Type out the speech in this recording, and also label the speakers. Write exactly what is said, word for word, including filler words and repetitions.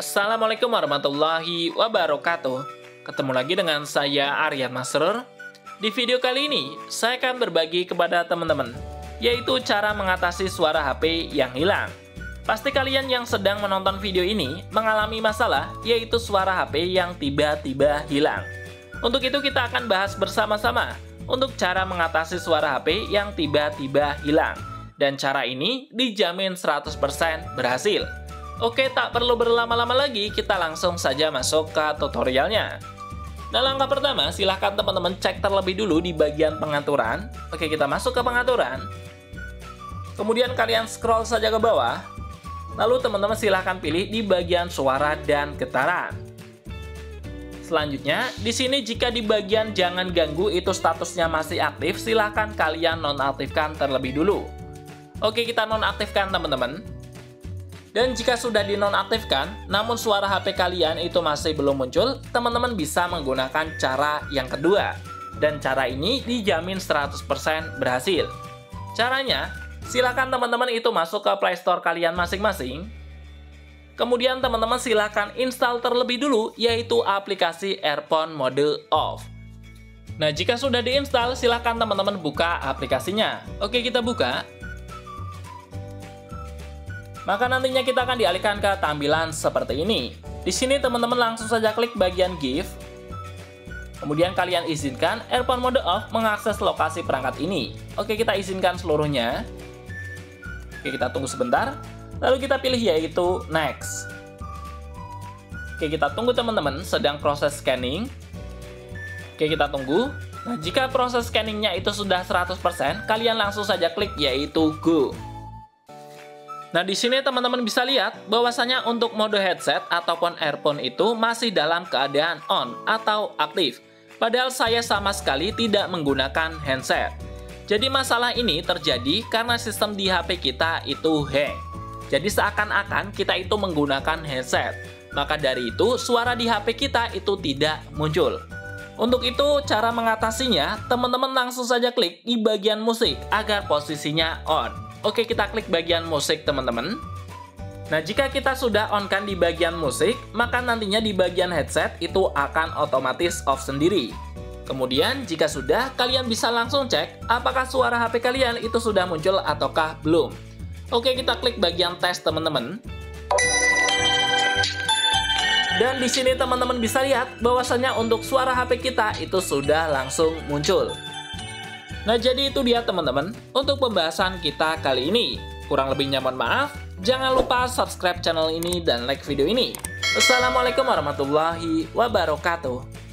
Speaker 1: Assalamualaikum warahmatullahi wabarakatuh. Ketemu lagi dengan saya Aryan Masrur. Di video kali ini, saya akan berbagi kepada teman-teman, yaitu cara mengatasi suara H P yang hilang. Pasti kalian yang sedang menonton video ini mengalami masalah, yaitu suara H P yang tiba-tiba hilang. Untuk itu kita akan bahas bersama-sama untuk cara mengatasi suara H P yang tiba-tiba hilang. Dan cara ini dijamin seratus persen berhasil. Oke, tak perlu berlama-lama lagi, kita langsung saja masuk ke tutorialnya. Nah, langkah pertama, silahkan teman-teman cek terlebih dulu di bagian pengaturan. Oke, kita masuk ke pengaturan. Kemudian kalian scroll saja ke bawah. Lalu teman-teman silahkan pilih di bagian suara dan getaran. Selanjutnya, di sini jika di bagian jangan ganggu itu statusnya masih aktif, silahkan kalian nonaktifkan terlebih dulu. Oke, kita nonaktifkan teman-teman. Dan jika sudah dinonaktifkan, namun suara H P kalian itu masih belum muncul, teman-teman bisa menggunakan cara yang kedua. Dan cara ini dijamin seratus persen berhasil. Caranya, silakan teman-teman itu masuk ke Play Store kalian masing-masing. Kemudian teman-teman silakan install terlebih dulu, yaitu aplikasi Earphone Mode Off. Nah, jika sudah diinstal, silakan teman-teman buka aplikasinya. Oke, kita buka. Maka nantinya kita akan dialihkan ke tampilan seperti ini. Di sini teman-teman langsung saja klik bagian gift. Kemudian kalian izinkan Earphone Mode Off mengakses lokasi perangkat ini. Oke, kita izinkan seluruhnya. Oke, kita tunggu sebentar. Lalu kita pilih yaitu next. Oke, kita tunggu teman-teman, sedang proses scanning. Oke, kita tunggu. Nah, jika proses scanningnya itu sudah seratus persen, kalian langsung saja klik yaitu go. Nah, di sini teman-teman bisa lihat bahwasanya untuk mode headset ataupun earphone itu masih dalam keadaan on atau aktif. Padahal saya sama sekali tidak menggunakan handset. Jadi masalah ini terjadi karena sistem di H P kita itu hang. Jadi seakan-akan kita itu menggunakan headset. Maka dari itu suara di H P kita itu tidak muncul. Untuk itu cara mengatasinya, teman-teman langsung saja klik di bagian musik agar posisinya on. Oke, kita klik bagian musik teman-teman. Nah, jika kita sudah on-kan di bagian musik, maka nantinya di bagian headset itu akan otomatis off sendiri. Kemudian, jika sudah, kalian bisa langsung cek apakah suara H P kalian itu sudah muncul ataukah belum. Oke, kita klik bagian tes teman-teman. Dan di sini teman-teman bisa lihat bahwasanya untuk suara H P kita itu sudah langsung muncul. Nah, jadi itu dia teman-teman untuk pembahasan kita kali ini. Kurang lebihnya mohon maaf. Jangan lupa subscribe channel ini dan like video ini. Wassalamualaikum warahmatullahi wabarakatuh.